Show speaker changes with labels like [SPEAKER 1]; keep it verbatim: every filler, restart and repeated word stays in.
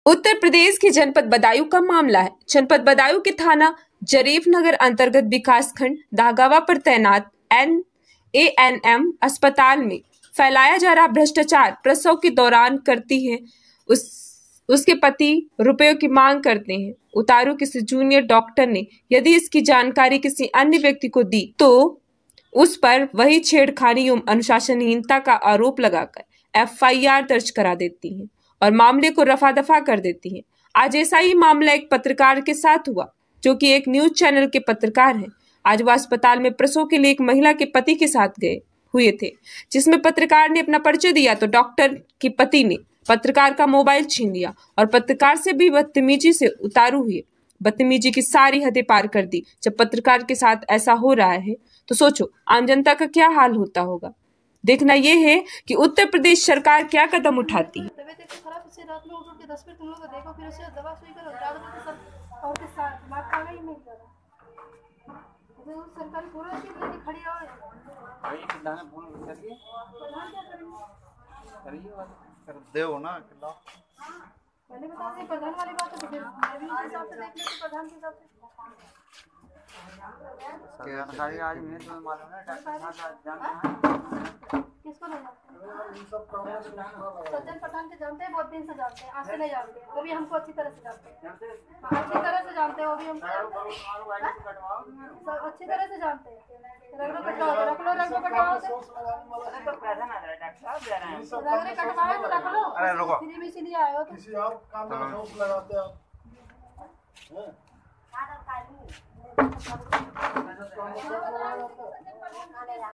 [SPEAKER 1] उत्तर प्रदेश के जनपद बदायूं का मामला है। जनपद बदायूं के थाना जरीफ नगर अंतर्गत विकासखंड दागावा पर तैनात एन ए एन एम अस्पताल में फैलाया जा रहा भ्रष्टाचार प्रसव के दौरान करती है। उस उसके पति रुपयों की मांग करते हैं। उतारू किसी जूनियर डॉक्टर ने यदि इसकी जानकारी किसी अन्य व्यक्ति को दी तो उस पर वही छेड़खानी एवं अनुशासनहीनता का आरोप लगाकर एफ आई आर दर्ज करा देती हैं और मामले को रफा दफा कर देती हैं। आज ऐसा ही मामला एक पत्रकार के साथ हुआ जो कि एक न्यूज चैनल के पत्रकार हैं। आज वह अस्पताल में प्रसव के लिए एक महिला के पति के साथ गए हुए थे, जिसमें पत्रकार ने अपना परिचय दिया तो डॉक्टर के पति ने पत्रकार का मोबाइल छीन लिया और पत्रकार से भी बदतमीजी से उतारू हुए। बदतमीजी की सारी हदें पार कर दी। जब पत्रकार के साथ ऐसा हो रहा है तो सोचो आम जनता का क्या हाल होता होगा। देखना यह है कि उत्तर प्रदेश सरकार क्या कदम उठाती है।
[SPEAKER 2] देव ना
[SPEAKER 3] पहले बता दें प्रधान वाली बात है तो फिर मैं भी इस हिसाब से देख लेती प्रधान के हिसाब से
[SPEAKER 2] क्या सारी आज में तुम्हें मालूम है डॉक्टर साहब जानते हैं
[SPEAKER 3] किसको नहीं सज्जन पठान के जानते हैं, बहुत दिन से जानते हैं, आज से नहीं जानते हैं। वो भी हमको अच्छी तरह से जानते हैं, अच्छी तरह से जानते हैं। वो भी हमको अच्छी तरह से जानते हैं। रगड़ो कटवाओ रख लो, रगड़ो कटवाओ से तो पैसा ना दे डॉक्टर साहब दे रहे हैं। रगड़े कटवाओ तो रख लो।
[SPEAKER 2] अरे रुको,
[SPEAKER 3] फ्री में इसीलिए आए हो तो
[SPEAKER 4] किसी और काम में शौक लगाते आप हैं